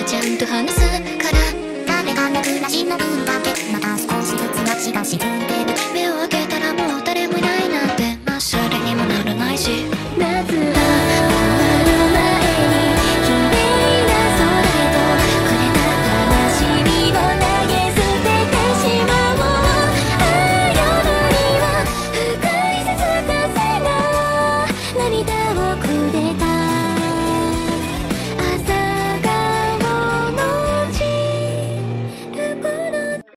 ちゃんと話すから。 誰かの暮らしの分だけまた少しずつ街が沈んでる。 目を開け